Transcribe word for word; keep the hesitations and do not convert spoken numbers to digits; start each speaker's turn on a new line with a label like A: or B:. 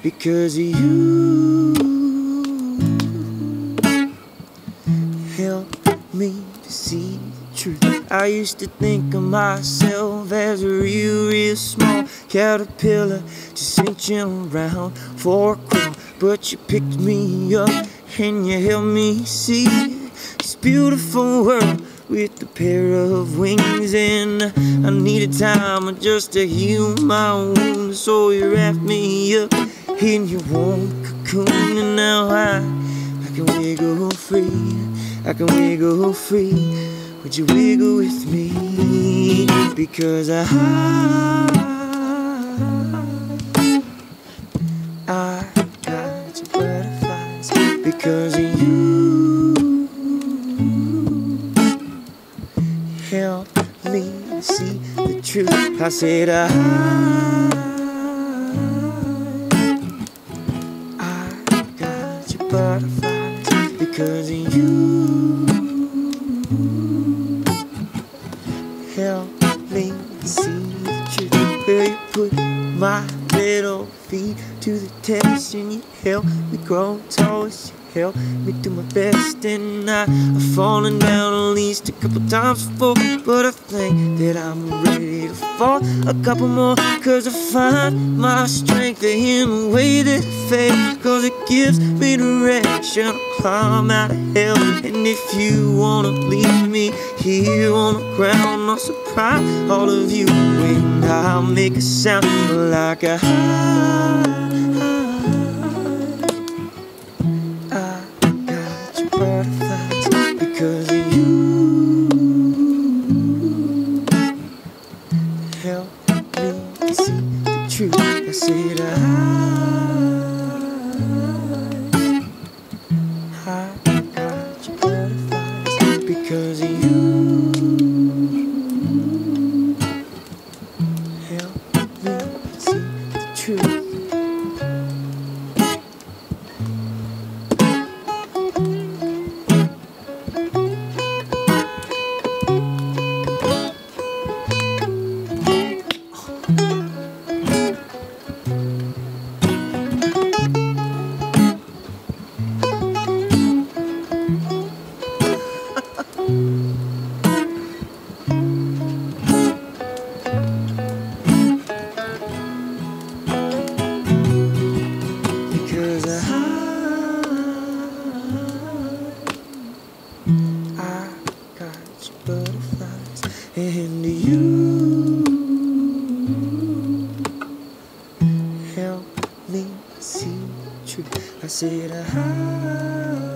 A: because you help me to see the truth. I used to think of myself as a real, real small caterpillar, just reaching around for a crumb. But you picked me up and you helped me see this beautiful world with a pair of wings. And I needed time just to heal my wounds, so you wrapped me up in your warm cocoon. And now I, I can wiggle free, I can wiggle free. Would you wiggle with me? Because I, I got your butterflies because of you. Help me to see the truth. I said I, I got your butterflies because of you. Help me see the truth. Where you put my little feet to the test, and you help me grow tall. You help me do my best, and I, I've fallen down at least a couple times before, but I think that I'm ready to fall a couple more, cause I find my strength in the way that it fails, cause it gives me direction to climb out of hell. And if you wanna leave me here on the ground, I'll surprise all of you when I make a sound like a high. Butterflies because of you. Help me to see the truth. I said I, I got your butterflies because of you. Help me to see the truth. Because I, I got your butterflies and you help me see the truth. I said I